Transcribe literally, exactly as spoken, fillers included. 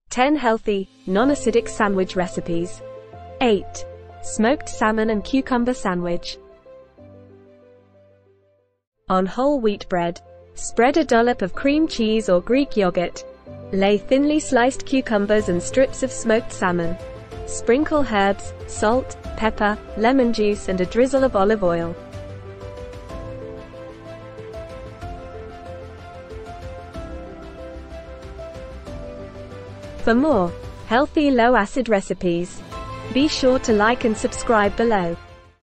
ten healthy, non-acidic sandwich recipes. eight. Smoked salmon and cucumber sandwich. On whole wheat bread, spread a dollop of cream cheese or Greek yogurt. Lay thinly sliced cucumbers and strips of smoked salmon. Sprinkle herbs, salt, pepper, lemon juice and a drizzle of olive oil. For more healthy low-acid recipes, be sure to like and subscribe below.